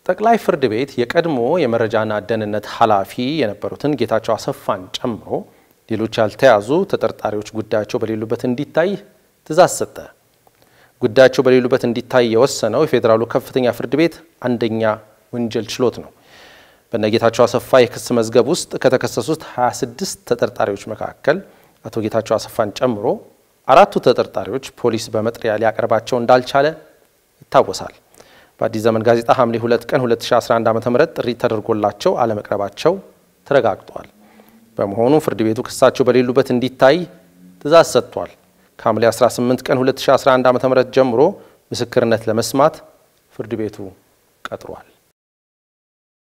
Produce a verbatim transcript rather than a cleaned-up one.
ጠቅላይ ፍርድ ቤት የቀድሞ የመረጃና ደህንነት ኃላፊ የነበሩትን ጌታቸው አሰፋን ጨምሮ ሌሎች ያልተያዙ ተጠርጣሪዎች ጉዳያቸው በሌሉበት እንዲታይ ትዕዛዝ ሰጠ። ጉዳያቸው በሌሉበት እንዲታይ የወሰነው የፌደራሉ ከፍተኛ ፍርድ ቤት አንደኛ ወንጀል ችሎት ነው። በነጌታቸው አሰፋ የክስ መዝገብ ውስጥ ከተከሰሱት ሃያ ስድስት ተጠርጣሪዎች መካከል አቶ ጌታቸው አሰፋን ጨምሮ አራቱ ተጠርጣሪዎች ፖሊስ በመጥሪያ ሊያቀርባቸው እንዳልቻለ ይታወሳል። በአዲስ ዘመን ጋዜጣ ሐምሌ ሁለት ቀን ሁለት ሺህ አስራ አንድ ዓ.ም ጥሪ ተደርጎላቸው አለመቅረባቸው ተረጋግጧል። በመሆኑ ፍርድ ቤቱ ክሳቸው በሌሉበት እንዲታይ ትዕዛዝ ሰጥቷል። ከሐምሌ አስራ ስምንት ቀን ሁለት ሺህ አስራ አንድ ዓ.ም ጀምሮ ምስክርነት ለመስማት ፍርድ ቤቱ ቀጥሯል።